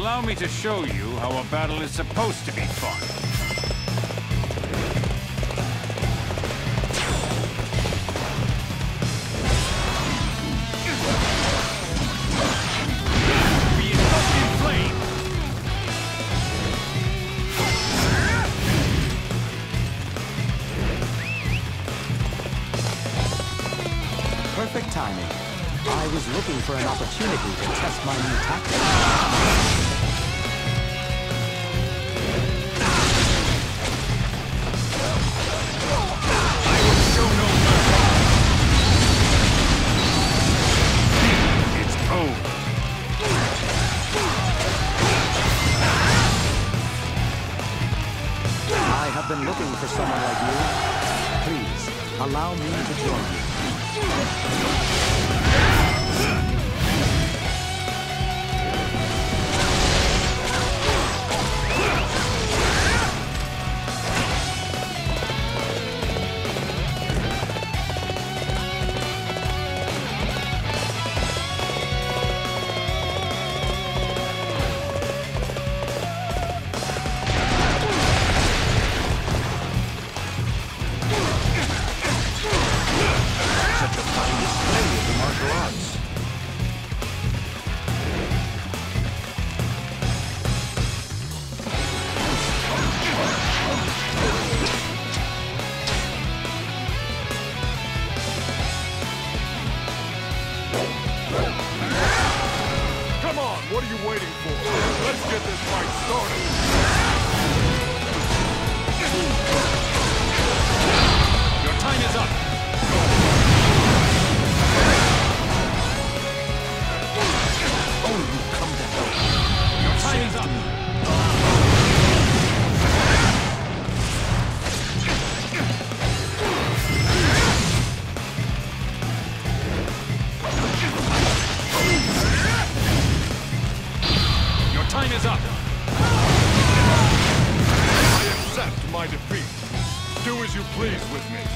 Allow me to show you how a battle is supposed to be fought. Be engulfed in flame! Perfect timing. I was looking for an opportunity to test my new tactics. I've been looking for someone like you. Please, allow me to join you. What are you waiting for? Let's get this fight started! Your time is up! Oh, you come to help. Your time is up! Time is up! I accept my defeat. Do as you please with me.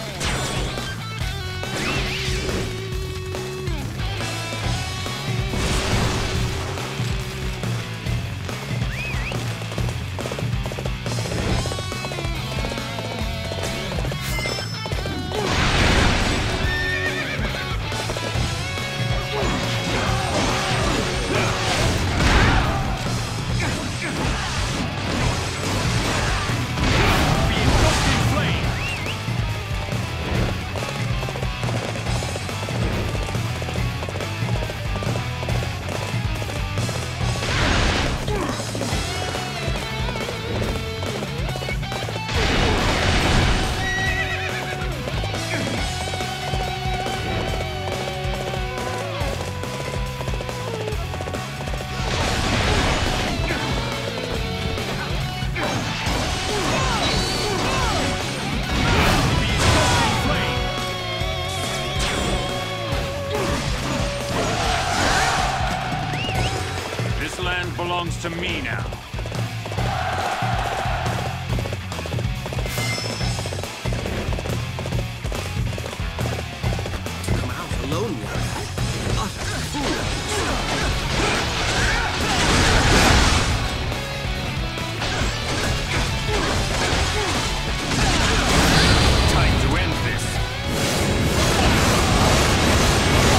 Belongs to me now. Come out alone, young. Utter fool. Time to end this.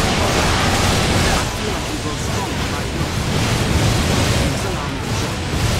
I feel like we grow stronger by you. Please allow me to join you.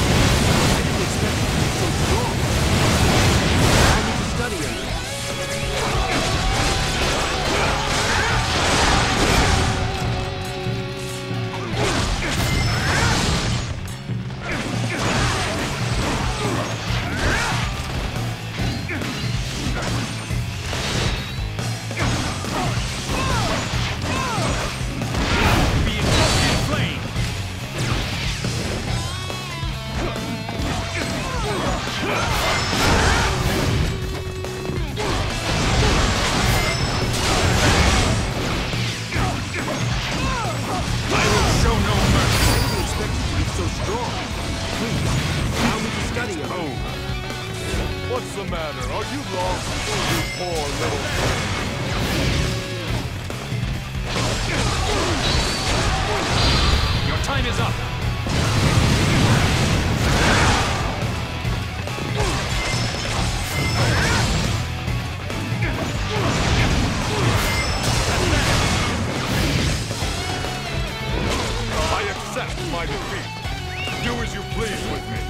accept my defeat. Do as you please with me.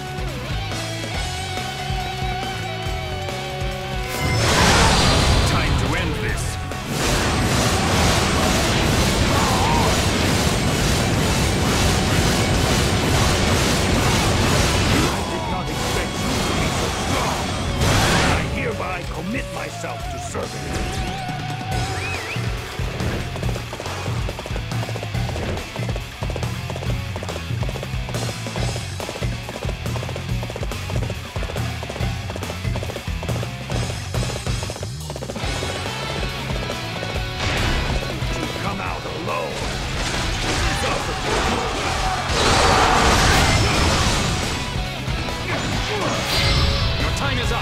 Time to end this. I commit myself to serving it. To come out alone. Your time is up.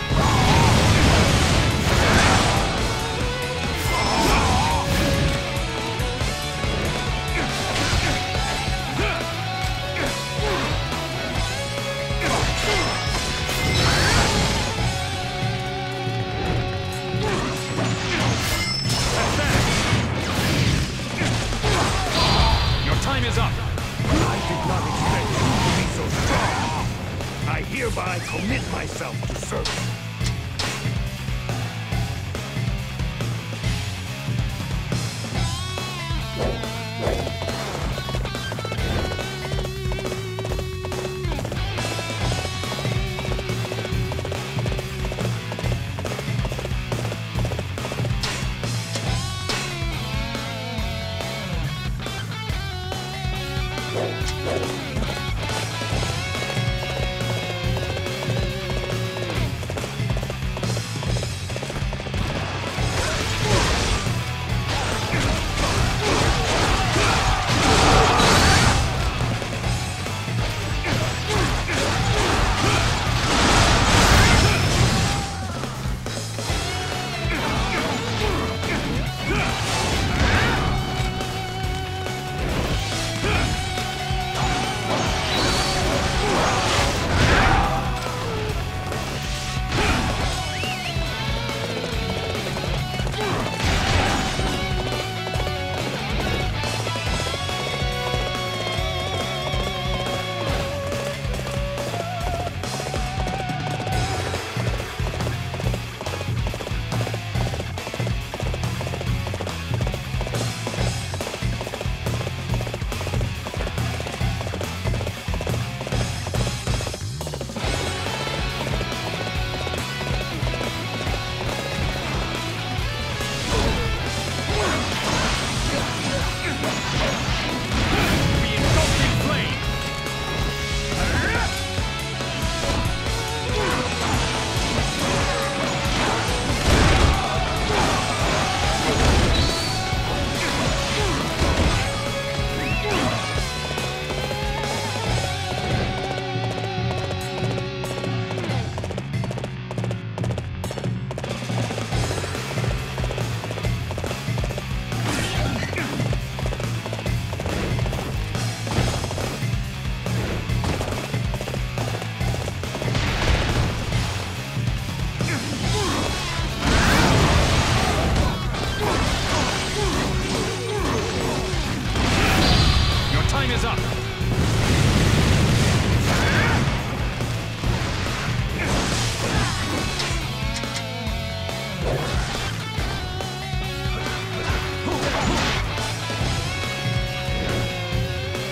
Time is up. I did not expect you to be so strong. I hereby commit myself to service.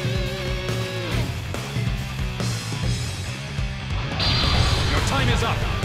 Time is up.